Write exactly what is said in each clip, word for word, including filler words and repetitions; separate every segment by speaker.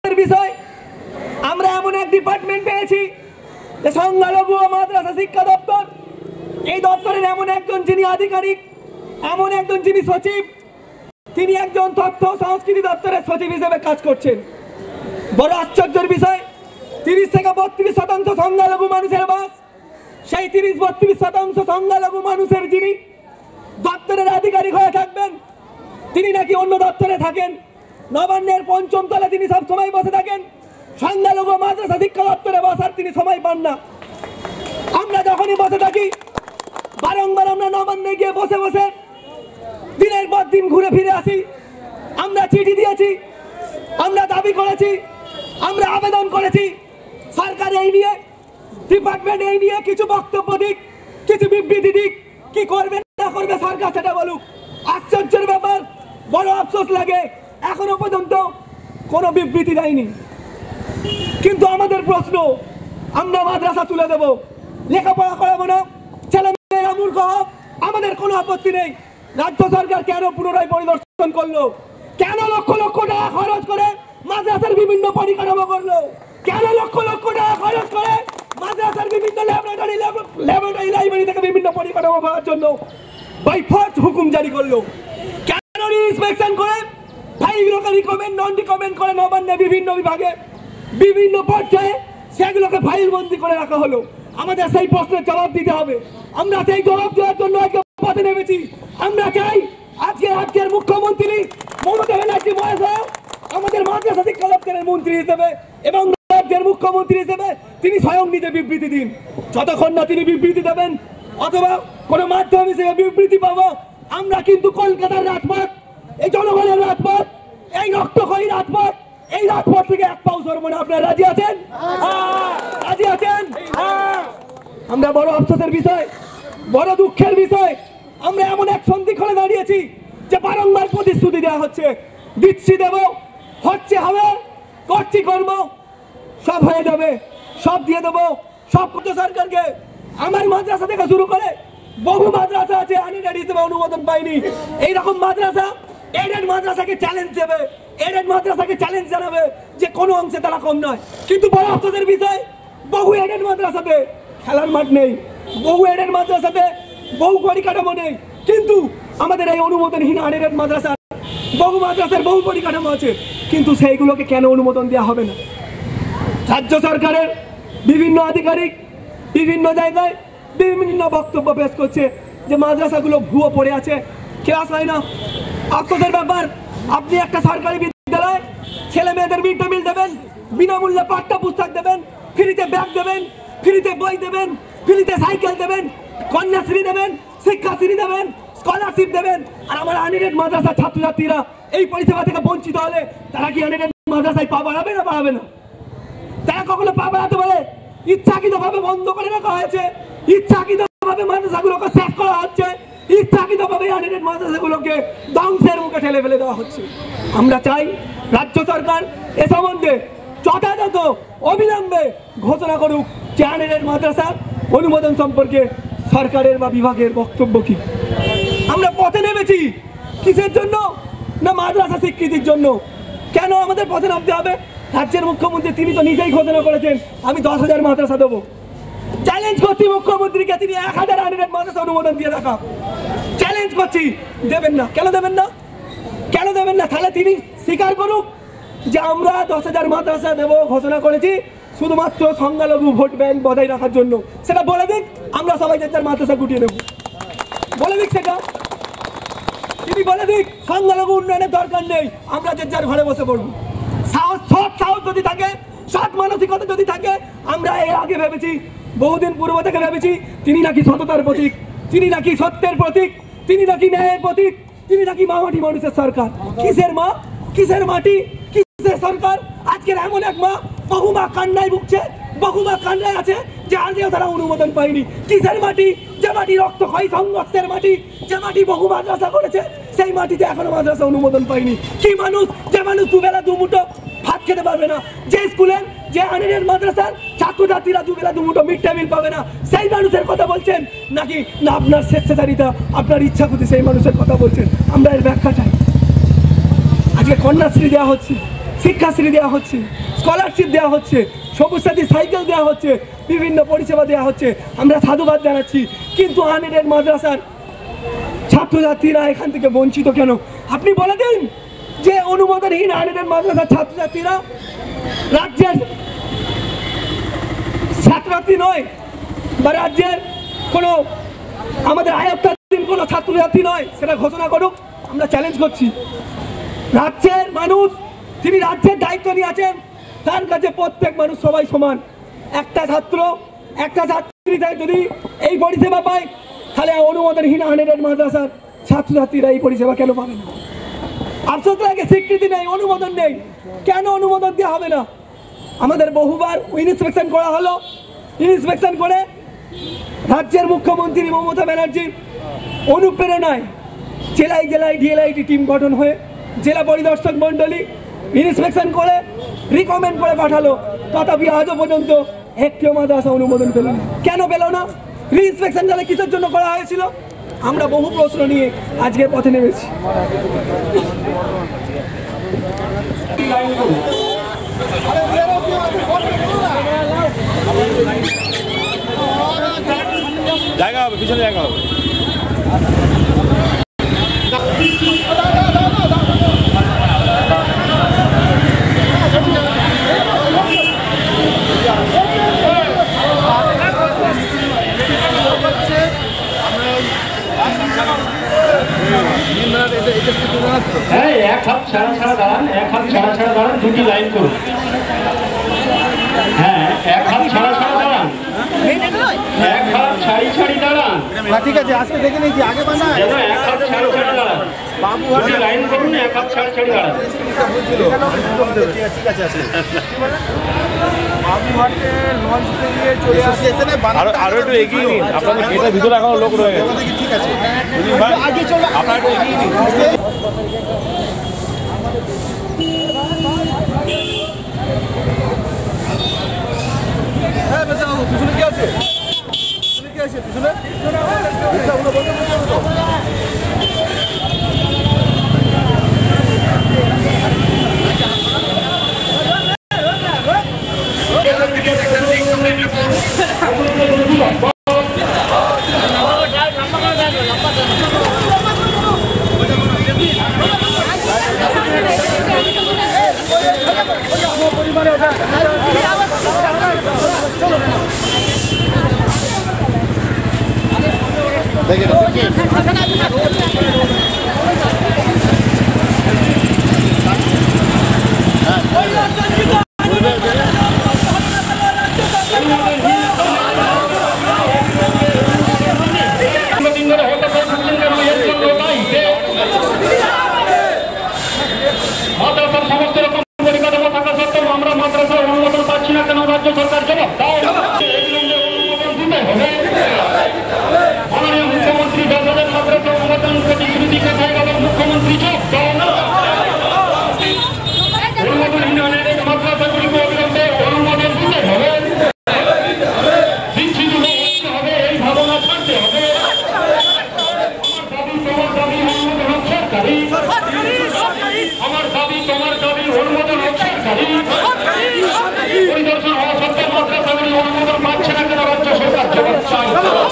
Speaker 1: বিষয় আমরা এমন এক ডিপার্টমেন্ট পেয়েছি যে সংখ্যালঘু ও মাদ্রাসা শিক্ষা দপ্তর। এই দপ্তরের এমন একজন যিনি আধিকারিক, এমন একজন যিনি সচিব, তিনি একজন তথ্য সংস্কৃতি দপ্তরের সচিব হিসেবে কাজ করছেন। বড় আশ্চর্যের বিষয়, তিরিশ থেকে বত্রিশ শতাংশ সংখ্যালঘু মানুষের বাস। সেই তিরিশ বত্রিশ শতাংশ সংখ্যালঘু মানুষের যিনি দপ্তরের আধিকারিক হয়ে থাকবেন, তিনি নাকি অন্য দপ্তরে থাকেন। নবান্নের পঞ্চম তলে তিনি সব সময় বসে থাকেন, সংখ্যালঘু মাদ্রাসা শিক্ষা দপ্তরে বসার তিনি সময় পান না। আমরা যখনই বসে থাকি বারংবার আমরা নবান্নে গিয়ে বসে বসে দিনের পর দিন ঘুরে ফিরে আসি। আমরা চিঠি দিয়েছি, আমরা দাবি করেছি, আমরা আবেদন করেছি, সরকার এই নিয়ে, ডিপার্টমেন্ট এই নিয়ে কিছু বক্তব্য দিক, কিছু বিবৃতি দিক, কি করবে না করবে সরকার সেটা বলুক। আশ্চর্যের ব্যাপার, বড় আফসোস লাগে, এখনো পর্যন্ত কোনো বিবৃতি দেয়নি। কিন্তু আমাদের প্রশ্ন, আমরা মাদ্রাসা তুলে দেব, লেখাপড়া করাবো না, ছেলে মেয়েরা মূর্খ হোক, আমাদের কোনো আপত্তি নেই। রাজ্য সরকার কেন পুনরায় পরিদর্শন করলো? কেন লক্ষ লক্ষ টাকা খরচ করে মাদ্রাসার বিভিন্ন পরিকাঠামো করলো? কেন লক্ষ লক্ষ টাকা খরচ করে মাদ্রাসার বিভিন্ন ল্যাবরেটরি ল্যাবরেটরি লাইব্রেরি থেকে বিভিন্ন পরিকাঠামো করার জন্য বাই ফোর্স হুকুম জারি করলো? কেন ইন্সপেকশন করে ফাইলগুলোকে রিকমেন্ড নন রিকমেন্ড করে নবান্নে বিভিন্ন বিভাগে বিভিন্ন পর্যায়ে সেগুলোকে ফাইল বন্দি করে রাখা হলো? আমাদের সেই প্রশ্নের জবাব দিতে হবে। আমরা সেই জবাব দেওয়ার জন্য আজকে পথে নেমেছি। আমরা চাই আজকে আজকের মুখ্যমন্ত্রী মমতা ব্যানার্জি মহাশয় আমাদের মাদ্রাসা শিক্ষা দপ্তরের মন্ত্রী হিসেবে এবং রাজ্যের মুখ্যমন্ত্রী হিসেবে তিনি স্বয়ং নিজে বিবৃতি দিন। যতক্ষণ না তিনি বিবৃতি দেবেন অথবা কোনো মাধ্যম হিসেবে বিবৃতি পাবো, আমরা কিন্তু কলকাতার রাজপথ, এই জনগণের রাজপথ, এই রক্তক্ষয়ী রাজপথ, এই রাজপথ থেকে এক পাও সরব না। আপনারা রাজি আছেন? রাজি আছেন? আমরা বড় আফসোসের বিষয়, বড় দুঃখের বিষয়, আমরা এমন এক সন্ধিক্ষণে দাঁড়িয়েছি যে বারংবার প্রতিশ্রুতি দেওয়া হচ্ছে, দিচ্ছি দেব, হচ্ছে হবে, করছি করবো, সব হয়ে যাবে, সব দিয়ে দেবো, সব করতে সরকারকে। আমার মাদ্রাসা থেকে শুরু করে বহু মাদ্রাসা আছে আনএডেড হিসেবে অনুমোদন পাইনি। এইরকম মাদ্রাসা এডেড মাদ্রাসাকে চ্যালেঞ্জ দেবে, এডেড মাদ্রাসাকে চ্যালেঞ্জ জানাবে যে কোনো অংশে তারা কম নয়। কিন্তু বড় আফসোসের বিষয়, বহু এডেড মাদ্রাসাতে খেলার মাঠ নেই, বহু এডেড মাদ্রাসাতে বহু পরিকাঠামো নেই। কিন্তু আমাদের এই অনুমোদনহীন আনএডেড মাদ্রাসা বহু মাদ্রাসার বহু পরিকাঠামো আছে, কিন্তু সেইগুলোকে কেন অনুমোদন দেওয়া হবে না? রাজ্য সরকারের বিভিন্ন আধিকারিক বিভিন্ন জায়গায় বিভিন্ন বক্তব্য পেশ করছে যে মাদ্রাসাগুলো ভুয়ো পড়ে আছে, ক্লাস হয় না। আফসোসের ব্যাপার, আপনি একটা সরকারি বিদ্যালয় ছেলে মেয়েদের মিড ডে মিল দেবেন, বিনামূল্যে পাঠ্য পুস্তক দেবেন, ফ্রিতে ব্যাগ দেবেন, ফ্রিতে বই দেবেন, ফ্রিতে সাইকেল দেবেন, কন্যাশ্রী দেবেন, শিক্ষাশ্রী দেবেন, স্কলারশিপ দেবেন। আর আমার আনএডেড মাদ্রাসার ছাত্রছাত্রীরা এই পরিষেবা থেকে বঞ্চিত হলে তারা কি আনএডেড মাদ্রাসায় পা বাড়াবে না বাড়াবে না? তারা কখনো পা বাড়াতে পারে? ইচ্ছাকৃতভাবে বন্ধ করে রাখা হয়েছে, ইচ্ছাকৃতভাবে মাদ্রাসাগুলোকে শেষ করা হচ্ছে, ইচ্ছাকৃতভাবে আনএডেড মাদ্রাসাগুলোকে ধ্বংসের মুখে ঠেলে ফেলে দেওয়া হচ্ছে। আমরা চাই রাজ্য সরকার এ সম্বন্ধে যথাযথ অবিলম্বে ঘোষণা করুক যে আনএডেড মাদ্রাসার অনুমোদন সম্পর্কে সরকারের বা বিভাগের বক্তব্য কি। আমরা পথে নেমেছি কিসের জন্য? না মাদ্রাসা স্বীকৃতির জন্য। কেন আমাদের পথে নামতে হবে? রাজ্যের মুখ্যমন্ত্রী তিনি তো নিজেই ঘোষণা করেছেন আমি দশ হাজার মাদ্রাসা দেবো। চ্যালেঞ্জ করছি মুখ্যমন্ত্রীকে, তিনি এক হাজার আনএডেড মাদ্রাসা অনুমোদন দিয়ে দেখা। চ্যালেঞ্জ করছি, দেবেন না। কেন দেবেন না? কেন দেবেন না? তাহলে তিনি স্বীকার করুক যে আমরা দশ হাজার মাদ্রাসা দেবো ঘোষণা করেছি শুধুমাত্র সংখ্যালঘু ভোট ব্যাংক বজায় রাখার জন্য। সেটা বলে দিক, আমরা সবাই যার মাদ্রাসা গুটিয়ে দেবো, বলে দিক সেটা। তিনি বলে দিক সংখ্যালঘু উন্নয়নের দরকার নেই, আমরা যে যার ঘরে বসে পড়বো। সাহস, সৎ সাহস যদি থাকে, সৎ মানসিকতা যদি থাকে, আমরা এর আগে ভেবেছি, বহুদিন পূর্ব থেকে ভেবেছি তিনি নাকি সততার প্রতীক, তিনি নাকি সত্যের প্রতীক, তিনি নাকি ন্যায়ের প্রতীক, তিনি নাকি মা মাটি মানুষের সরকার। কিসের মা, কিসের মাটি, কিসের সরকার? আজকের এমন এক মা, বহু মা কান্নায় ভুগছে, বহু মা কান্নায় আছে যে আজকেও তারা অনুমোদন পায়নি। কিসের মাটি? যে মাটি রক্তক্ষয়ী সংঘর্ষের মাটি, যে মাটি বহু মাদ্রাসা করেছে, সেই মাটিতে এখনো মাদ্রাসা অনুমোদন পায়নি। কি মানুষ? যে মানুষ দুবেলা দুমুঠো ভাত খেতে পারবে না, যে স্কুলের যে আনএডেড মাদ্রাসার ছাত্রছাত্রীরা দুবেলা দুমুঠো মিড ডে মিল পাবে না, সেই মানুষের কথা বলছেন নাকি না আপনার স্বেচ্ছাচারিতা, আপনার ইচ্ছা খুঁজে সেই মানুষের কথা বলছেন? আমরা এর ব্যাখ্যা চাই। আজকে কন্যাশ্রী দেওয়া হচ্ছে, শিক্ষাশ্রী দেওয়া হচ্ছে, স্কলারশিপ দেওয়া হচ্ছে, সবুজ সাথী সাইকেল দেওয়া হচ্ছে, বিভিন্ন পরিষেবা দেওয়া হচ্ছে, আমরা সাধুবাদ জানাচ্ছি। কিন্তু আনএডেড মাদ্রাসার ছাত্রছাত্রীরা এখান থেকে বঞ্চিত কেন? আপনি বলে দিন যে অনুমোদনহীন আনএডেড মাদ্রাসার ছাত্রছাত্রীরা রাজ্যের ছাত্রছাত্রী নয়, বা রাজ্যের কোনো আমাদের আয়ত্তাধীন কোনো ছাত্রছাত্রী নয়, সেটা ঘোষণা করুক। আমরা চ্যালেঞ্জ করছি। রাজ্যের মানুষ, তিনি রাজ্যের দায়িত্ব নিয়ে আছেন, তার কাছে প্রত্যেক মানুষ সবাই সমান। একটা ছাত্র একটা ছাত্রী যদি এই পরিষেবা পায়, তাহলে অনুমোদনহীন আনএডেড মাদ্রাসার ছাত্রছাত্রীরা এই পরিষেবা কেন পাবে না? আফসোস লাগে, স্বীকৃতি নেই, অনুমোদন নেই। কেন অনুমোদন দেওয়া হবে না? আমাদের বহুবার ইন্সপেকশন করা হলো, ইন্সপেকশন করে রাজ্যের মুখ্যমন্ত্রী মমতা ব্যানার্জির অনুপ্রেরণায় জেলায় জেলায় ডিএলআইটি টিম গঠন হয়ে জেলা পরিদর্শক মণ্ডলী ইন্সপেকশন করে রিকমেন্ড করে পাঠালো, তথাপি আজও পর্যন্ত একটিও মাদ্রাসা অনুমোদন পেল না। কেন পেল না? রিইন্সপেকশন তাহলে কিসের জন্য করা হয়েছিল? আমরা বহু প্রশ্ন নিয়ে আজকের পথে নেমেছি।
Speaker 2: জায়গা হবে, পিছনে জায়গা হবে।
Speaker 3: হ্যাঁ, এক হাত ছাড়া ছাড়া দাঁড়ান, এক হাত ছাড়া ছাড়া দাঁড়ান, দুটি লাইন করুন। হ্যাঁ, এক হাত ছাড়া ছাড়া দাঁড়ান, এক হাত ছাড়ি ছাড়ি দাঁড়ান।
Speaker 2: ঠিক আছে, আজকে দেখে নিয়েছি, আগে বানায়
Speaker 3: যেন এক হাত ছাড়া ছাড়া দাঁড়ান, দুটি লাইন করুন, এক হাত ছাড়া ছাড়ি দাঁড়ান।
Speaker 2: ঠিক আছে, আসলে বাবুঘাটে লঞ্চে গিয়ে চলে আসছে, আরো একটু এগিয়ে নিন, আপনাদের গেটের ভিতরে এখনো লোক রয়ে গেছে। ঠিক আছে, আগে চলে, আপনারা একটু এগিয়ে নিন। হ্যাঁ, বেশি পিছনে কি আছে? পিছনে কি আছে? পিছনে
Speaker 3: মাদ্রাসার সমস্ত রকম পরিকাঠামো থাকা সত্ত্বেও আমরা মাদ্রাসার অনুমোদন পাচ্ছি না কেন? রাজ্য সরকার জবাব দাও। অনুমোদন দিতে হবে। মাননীয় মুখ্যমন্ত্রী দশ হাজার মাদ্রাসা অনুমোদন প্রতিশ্রুতি কোথায় গেল? মুখ্যমন্ত্রী জবাব দাও। অনুমোদনহীন আনএডেড মাদ্রাসাগুলিকে অবিলম্বে অনুমোদন দিতে হবে। বিচ্ছিন্ন হতে হবে, এই ভাবনা ছাড়তে হবে। আমার দাবি তোমার দাবি, অনুমোদন হোক সরকারি। পরিদর্শন হওয়া সত্ত্বেও মাদ্রাসাগুলি অনুমোদন পাচ্ছে না কেন? রাজ্য সরকার জবাব চাই।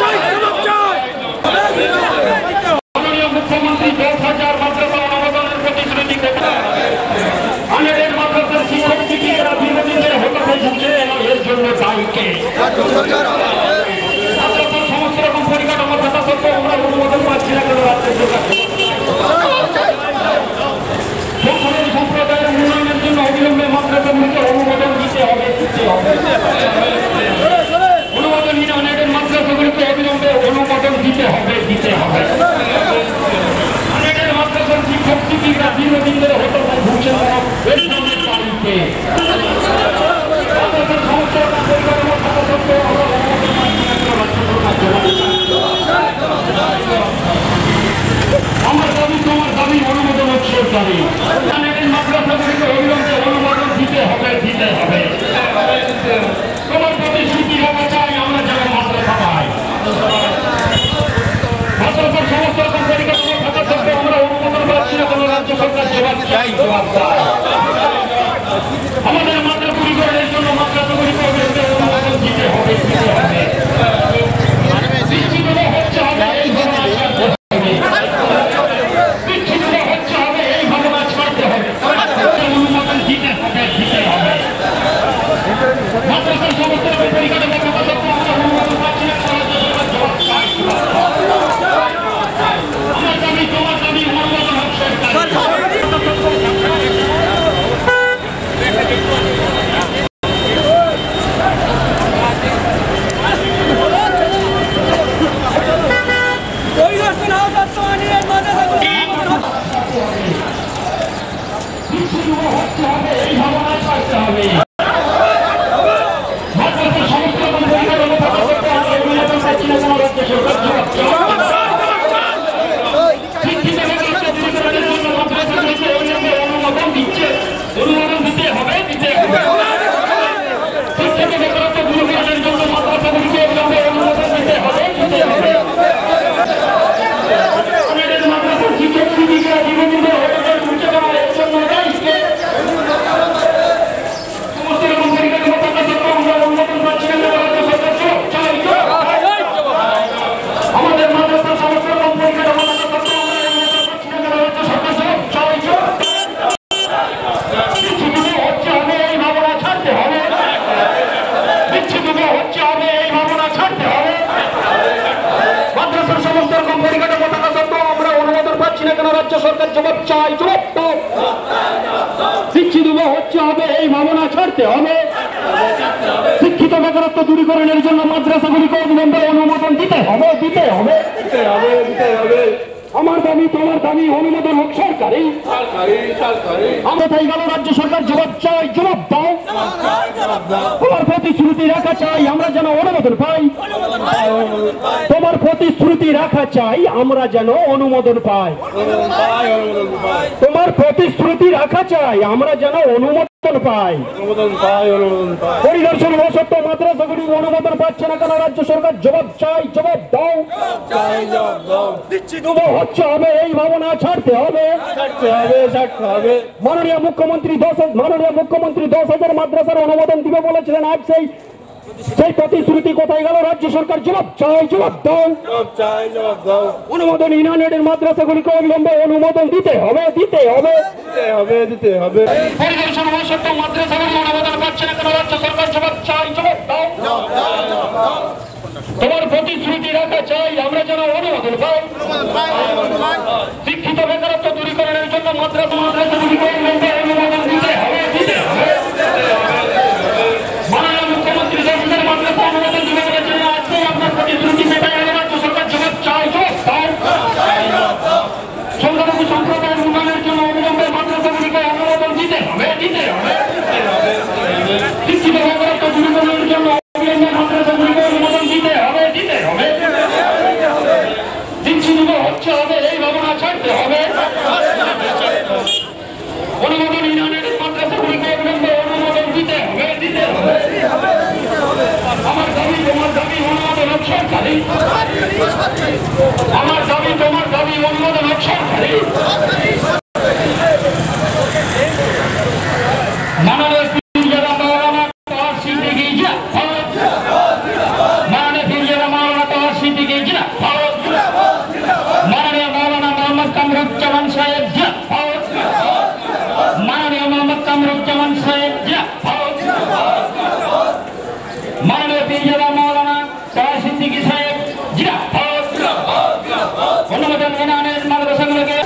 Speaker 3: মাননীয় মুখ্যমন্ত্রী দশ হাজার মাদ্রাসা অনুমোদনের প্রতিশ্রুতি আনএডেড মাদ্রাসার শিক্ষক শিক্ষিকারা দীর্ঘদিন ধরে হতাশায় ভুগছে, এর জন্য দায়ী কে? মাদ্রাসার সমস্ত রকম পরিকাঠামো থাকা সত্ত্বেও আমরা অনুমোদন পাচ্ছি না কেন? রাজ্য সরকার সম্প্রদায়ের উন্নয়নের জন্য অবিলম্বে মাদ্রাসাগুলিকে অনুমোদন দিতে হবে, দিতে হবে। অনুমোদনহীন আনএডেড মাদ্রাসাগুলিকে অবিলম্বে অনুমোদন দিতে হবে, দিতে হবে। আনএডেড মাদ্রাসার শিক্ষক শিক্ষিকা দীর্ঘদিন ধরে হতাশায় ভুগছেন, এর জন্য দায়ীকে? মাদ্রাসার সমস্ত রকম পরিকাঠামো থাকা সত্ত্বেও আমরা অনুমোদন পাচ্ছি না কেন? রাজ্য সরকার জবাব চাই। আমার দাবি তোমার দাবি, অনুমোদন হচ্ছে দাবি। মাদ্রাসাগুলিকে অবিলম্বে অনুমোদন দিতে হবে, দিতে হবে। তোমার প্রতিশ্রুতি হওয়া চাই, আমরা যেন মাদ্রাসা পাই। মাদ্রাসার সমস্ত রকম পরিকাঠামো থাকা সত্ত্বেও আমরা অনুমোদন পাচ্ছি না কেন? রাজ্য সরকার জবাব চাই, জবাব চাই। বেকারত্ব দূরীকরণের জন্য মাদ্রাসাগুলিকে অবিলম্বে অনুমোদন দিতে হবে দিতে হবে আমাদের মাদ্রাসার শিক্ষক শিক্ষিকারা জীবনযুদ্ধ হয়ে উঠে যাওয়ার জন্য দায়িত্বে সমস্ত রকম পরিকাঠামো থাকা সত্ত্বেও আমরা অনুমোদন পাচ্ছি না রাজ্য সরকার চাই আমাদের মাদ্রাসার সমস্ত রকম পরিকাঠামো থাকা সত্ত্বেও আমরা অনুমোদন পাচ্ছি না রাজ্য সরকার চাই বিচ্ছিন্ন হচ্ছে হবে এই ভাবনা ছাড়তে হবে বিচ্ছিন্ন হচ্ছে হবে এই ভাবনা ছাড়তে হবে মাদ্রাসার সমস্ত রকম পরিকাঠামো থাকা সত্ত্বেও আমরা অনুমোদন পাচ্ছি না কেন রাজ্য সরকার জবাব চাই জবাব দাও বিচ্ছিন্ন হচ্ছে হবে এই ভাবনা ছাড়তে হবে শিক্ষিত বেকারত্ব দূরীকরণের জন্য মাদ্রাসাগুলিকে অবিলম্বে অনুমোদন দিতে হবে দিতে হবে দিতে হবে দিতে হবে আমার দাবি তোমার দাবি অনুমোদন হোক সরকারি আমরা তাই গেল রাজ্য সরকার জবাব চাই জবাব দাও তোমার প্রতিশ্রুতি রাখা চাই আমরা যেন অনুমোদন পাই তোমার প্রতিশ্রুতি রাখা চাই আমরা যেন অনুমোদন পাই তোমার প্রতিশ্রুতি রাখা চাই আমরা যেন অনুমোদন পাই পরিদর্শন হওয়া সত্ত্বেও মাদ্রাসাগুলি অনুমোদন পাচ্ছে না কেন রাজ্য সরকার জবাব চাই জবাব দাও হচ্ছে হবে এই ভাবনা ছাড়তে হবে ছাড়তে হবে ছাড়তে হবে মাননীয় মুখ্যমন্ত্রী দশ মাননীয় মুখ্যমন্ত্রী দশ হাজার মাদ্রাসার অনুমোদন দিবে বলেছিলেন আজ সেই সেই প্রতিশ্রুতি কোথায় গেল রাজ্য সরকার জবাব চাই জবাব দাও চাই জবাব দাও অনুমোদন ইউনাইটেড মাদ্রাসাগুলিকে অবিলম্বে অনুমোদন দিতে হবে দিতে হবে দিতে হবে দিতে হবে পরিদর্শন হওয়া সত্ত্বেও মাদ্রাসাগুলি অনুমোদন পাচ্ছে না কেন রাজ্য সরকার জবাব চাই জবাব দাও তোমার প্রতিশ্রুতি রাখা চাই আমরা যেন অনুমোদন পাই শিক্ষিত বেকারত্ব দূরীকরণের জন্য মাদ্রাসা মাদ্রাসাগুলিকে অবিলম্বে অনুমোদন দিতে হবে দিতে হবে মাননীয় মুখ্যমন্ত্রী সরকারের মাদ্রাসা অনুমোদন দিবে বলেছেন আজকে আপনার প্রতিশ্রুতি মেটাই রাজ্য সরকার জবাব চাই জবাব দাও সংখ্যালঘু সম্প্রদায়ের উন্নয়নের জন্য অবিলম্বে মাদ্রাসাগুলিকে অনুমোদন দিতে হবে দিতে হবে শিক্ষিত বেকারত্ব দূরীকরণের জন্য অবিলম্বে মাদ্রাসাগুলিকে অনুমোদন দিতে হবে দিতে হবে বিচ্ছিন্ন হচ্ছে হবে এই ভাবনা ছাড়তে হবে অনুমোদন ইউনাইটেড মাদ্রাসাগুলিকে অবিলম্বে অনুমোদন দিতে হবে দিতে হবে আমার দাবি তোমার দাবি অনুমোদন হোক সরকারি আমার দাবি তোমার দাবি অনুমোদন হোক সরকারি মাননীয় পীরজাদা মাওলানা তার সিদ্দিকী জিন্দাবাদ মাননীয় পীরজাদা মাওলানা তার সিদ্দিকী জিন্দাবাদ মাননীয় মাওলানা মোহাম্মদ কামরুজ্জামান সাহেব জিন্দাবাদ মাননীয় মোহাম্মদ কামরুজ্জামান সাহেব জিন্দাবাদ মাননীয় পীরজাদা মাওলানা তার সিদ্দিকী সাহেব জিন্দাবাদ অনুমোদন ইউনাইটেড মাদ্রাসাগুলোকে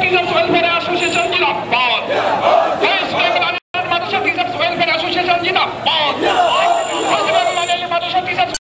Speaker 3: Organizers Welfare Association জিন্দাবাদ।